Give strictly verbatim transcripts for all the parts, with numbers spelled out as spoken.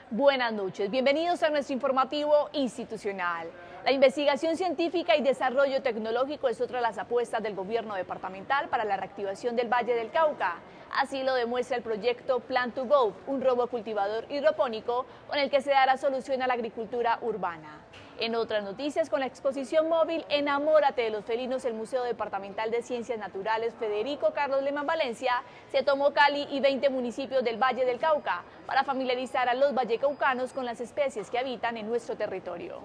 Buenas noches, bienvenidos a nuestro informativo institucional. La investigación científica y desarrollo tecnológico es otra de las apuestas del gobierno departamental para la reactivación del Valle del Cauca. Así lo demuestra el proyecto Plant to Go, un robot cultivador hidropónico con el que se dará solución a la agricultura urbana. En otras noticias, con la exposición móvil Enamórate de los felinos, el Museo Departamental de Ciencias Naturales Federico Carlos Leman Valencia se tomó Cali y veinte municipios del Valle del Cauca para familiarizar a los vallecaucanos con las especies que habitan en nuestro territorio.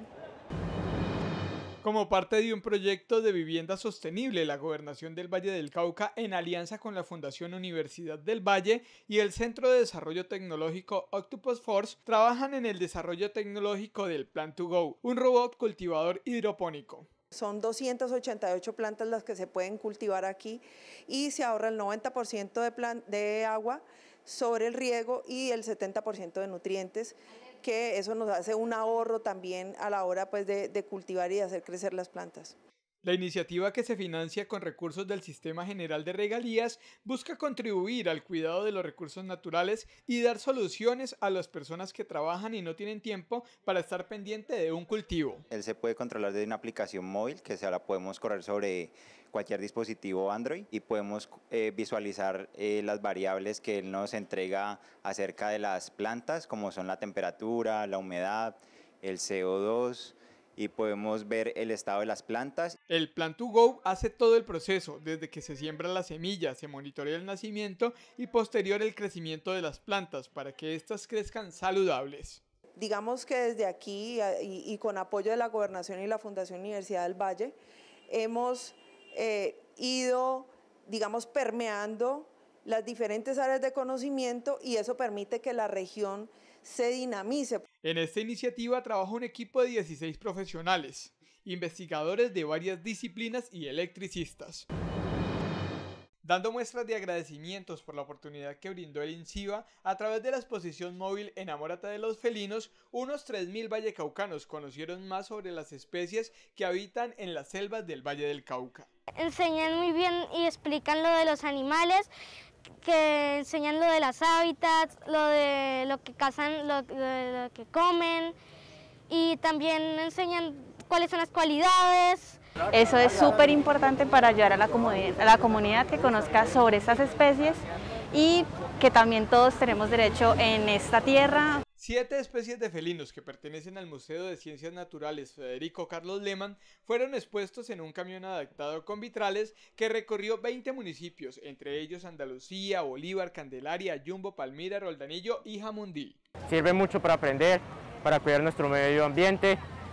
Como parte de un proyecto de vivienda sostenible, la Gobernación del Valle del Cauca, en alianza con la Fundación Universidad del Valle y el Centro de Desarrollo Tecnológico Octopus Force, trabajan en el desarrollo tecnológico del Plant to Go, un robot cultivador hidropónico. Son doscientas ochenta y ocho plantas las que se pueden cultivar aquí y se ahorra el noventa por ciento de, plan, de agua sobre el riego y el setenta por ciento de nutrientes, que eso nos hace un ahorro también a la hora pues, de, de cultivar y de hacer crecer las plantas. La iniciativa, que se financia con recursos del Sistema General de Regalías, busca contribuir al cuidado de los recursos naturales y dar soluciones a las personas que trabajan y no tienen tiempo para estar pendiente de un cultivo. Él se puede controlar desde una aplicación móvil que se la podemos correr sobre cualquier dispositivo Android y podemos eh, visualizar eh, las variables que él nos entrega acerca de las plantas, como son la temperatura, la humedad, el C O dos, y podemos ver el estado de las plantas. El Plant to Go hace todo el proceso, desde que se siembra la semilla, se monitorea el nacimiento y posterior el crecimiento de las plantas para que éstas crezcan saludables. Digamos que desde aquí y, y con apoyo de la Gobernación y la Fundación Universidad del Valle, hemos eh, ido, digamos, permeando las diferentes áreas de conocimiento y eso permite que la región se dinamice. En esta iniciativa trabaja un equipo de dieciséis profesionales, investigadores de varias disciplinas y electricistas. Dando muestras de agradecimientos por la oportunidad que brindó el INCIVA a través de la exposición móvil Enamórate de los felinos, unos tres mil vallecaucanos conocieron más sobre las especies que habitan en las selvas del Valle del Cauca. Enseñan muy bien y explican lo de los animales, que enseñan lo de las hábitats, lo de lo que cazan, lo, lo, lo que comen, y también enseñan cuáles son las cualidades. Eso es súper importante para ayudar a la, a la comunidad que conozca sobre estas especies y que también todos tenemos derecho en esta tierra. Siete especies de felinos que pertenecen al Museo de Ciencias Naturales Federico Carlos Leman fueron expuestos en un camión adaptado con vitrales que recorrió veinte municipios, entre ellos Andalucía, Bolívar, Candelaria, Yumbo, Palmira, Roldanillo y Jamundí. Sirve mucho para aprender, para cuidar nuestro medio ambiente,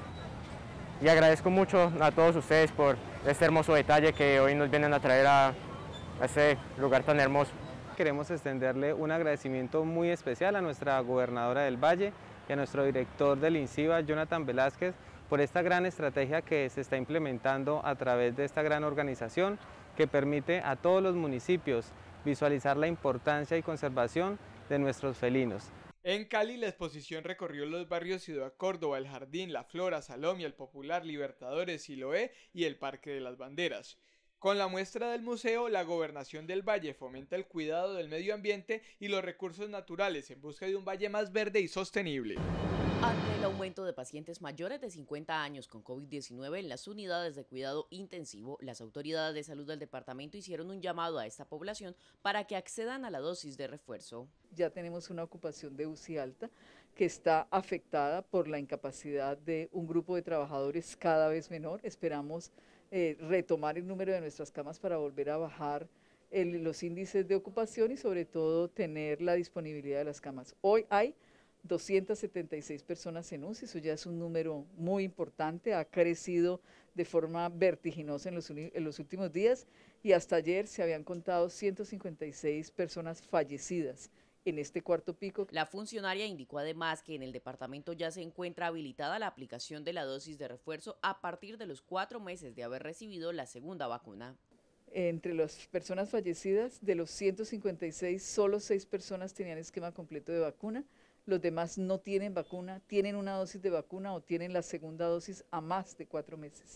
y agradezco mucho a todos ustedes por este hermoso detalle que hoy nos vienen a traer a, a este lugar tan hermoso. Queremos extenderle un agradecimiento muy especial a nuestra gobernadora del Valle y a nuestro director del INCIVA, Jonathan Velázquez, por esta gran estrategia que se está implementando a través de esta gran organización que permite a todos los municipios visualizar la importancia y conservación de nuestros felinos. En Cali, la exposición recorrió los barrios Ciudad Córdoba, El Jardín, La Flora, Salomia, El Popular, Libertadores, Siloé y el Parque de las Banderas. Con la muestra del museo, la Gobernación del Valle fomenta el cuidado del medio ambiente y los recursos naturales en busca de un valle más verde y sostenible. Ante el aumento de pacientes mayores de cincuenta años con COVID diecinueve en las unidades de cuidado intensivo, las autoridades de salud del departamento hicieron un llamado a esta población para que accedan a la dosis de refuerzo. Ya tenemos una ocupación de U C I alta que está afectada por la incapacidad de un grupo de trabajadores cada vez menor. Esperamos eh, retomar el número de nuestras camas para volver a bajar el, los índices de ocupación y sobre todo tener la disponibilidad de las camas. Hoy hay doscientas setenta y seis personas en U C I, eso ya es un número muy importante, ha crecido de forma vertiginosa en los, en los últimos días y hasta ayer se habían contado ciento cincuenta y seis personas fallecidas en este cuarto pico. La funcionaria indicó además que en el departamento ya se encuentra habilitada la aplicación de la dosis de refuerzo a partir de los cuatro meses de haber recibido la segunda vacuna. Entre las personas fallecidas, de los ciento cincuenta y seis, solo seis personas tenían esquema completo de vacuna. Los demás no tienen vacuna, tienen una dosis de vacuna o tienen la segunda dosis a más de cuatro meses.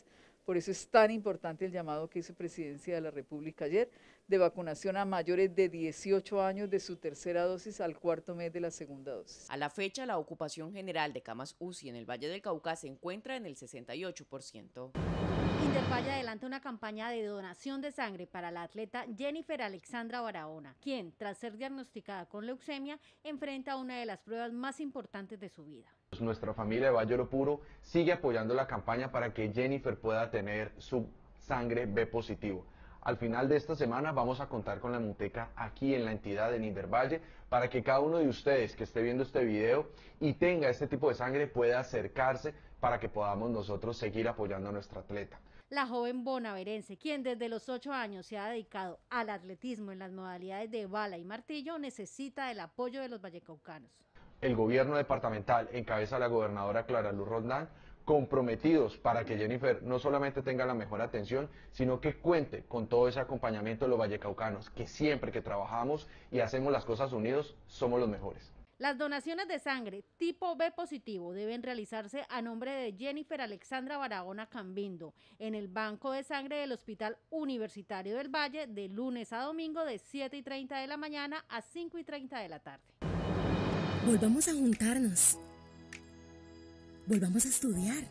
Por eso es tan importante el llamado que hizo Presidencia de la República ayer de vacunación a mayores de dieciocho años de su tercera dosis al cuarto mes de la segunda dosis. A la fecha, la ocupación general de camas U C I en el Valle del Cauca se encuentra en el sesenta y ocho por ciento. Indervalle adelanta una campaña de donación de sangre para la atleta Jennifer Alexandra Barahona, quien, tras ser diagnosticada con leucemia, enfrenta una de las pruebas más importantes de su vida. Nuestra familia de Valle Oro Puro sigue apoyando la campaña para que Jennifer pueda tener su sangre B positivo. Al final de esta semana vamos a contar con la Muteca aquí en la entidad de Indervalle para que cada uno de ustedes que esté viendo este video y tenga este tipo de sangre pueda acercarse para que podamos nosotros seguir apoyando a nuestra atleta. La joven bonaverense, quien desde los ocho años se ha dedicado al atletismo en las modalidades de bala y martillo, necesita el apoyo de los vallecaucanos. El gobierno departamental, en cabeza de la gobernadora Clara Luz Roldán, comprometidos para que Jennifer no solamente tenga la mejor atención, sino que cuente con todo ese acompañamiento de los vallecaucanos, que siempre que trabajamos y hacemos las cosas unidos, somos los mejores. Las donaciones de sangre tipo B positivo deben realizarse a nombre de Jennifer Alexandra Barahona Cambindo en el Banco de Sangre del Hospital Universitario del Valle de lunes a domingo de siete y treinta de la mañana a cinco y treinta de la tarde. Volvamos a juntarnos. Volvamos a estudiar.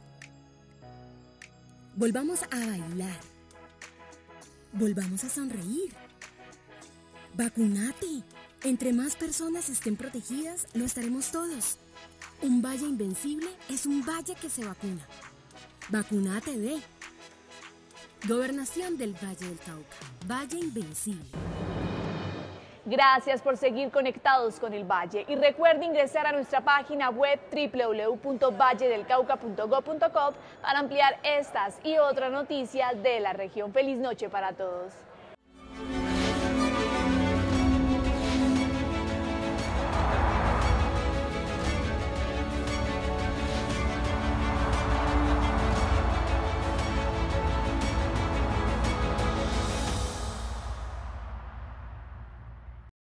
Volvamos a bailar. Volvamos a sonreír. Vacunate. Entre más personas estén protegidas, lo estaremos todos. Un valle invencible es un valle que se vacuna. Vacunate de Gobernación del Valle del Cauca. Valle invencible. Gracias por seguir conectados con el Valle y recuerde ingresar a nuestra página web doble u doble u doble u punto valle del cauca punto gob punto co para ampliar estas y otras noticias de la región. Feliz noche para todos.